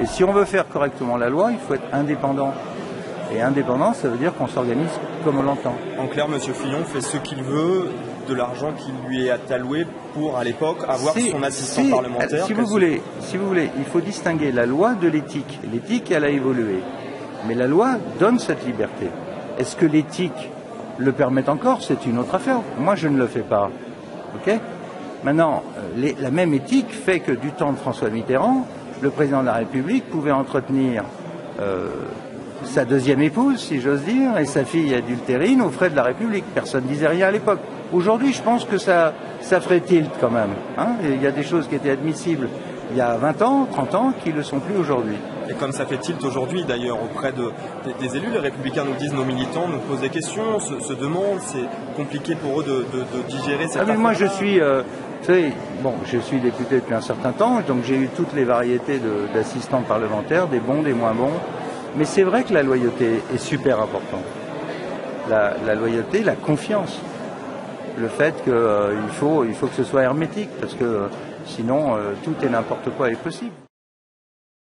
Et si on veut faire correctement la loi, il faut être indépendant. Et indépendant, ça veut dire qu'on s'organise comme on l'entend. En clair, M. Fillon fait ce qu'il veut de l'argent qui lui est alloué pour, à l'époque, avoir son assistant parlementaire. Si vous voulez, il faut distinguer la loi de l'éthique. L'éthique, elle a évolué. Mais la loi donne cette liberté. Est-ce que l'éthique le permet encore? C'est une autre affaire. Moi, je ne le fais pas. Ok? Maintenant, la même éthique fait que du temps de François Mitterrand, le président de la République pouvait entretenir sa deuxième épouse, si j'ose dire, et sa fille adultérine aux frais de la République. Personne ne disait rien à l'époque. Aujourd'hui, je pense que ça ferait tilt quand même. Hein, il y a des choses qui étaient admissibles il y a 20 ans, 30 ans, qui ne le sont plus aujourd'hui. Et comme ça fait tilt aujourd'hui, d'ailleurs, auprès des élus, les Républicains nous disent, nos militants nous posent des questions, se demandent, c'est compliqué pour eux de digérer cette affaire. Moi, je suis... vous savez, je suis député depuis un certain temps, donc j'ai eu toutes les variétés d'assistants parlementaires, des bons, des moins bons. Mais c'est vrai que la loyauté est super importante. La loyauté, la confiance. Le fait qu'il faut que ce soit hermétique, parce que sinon tout et n'importe quoi est possible.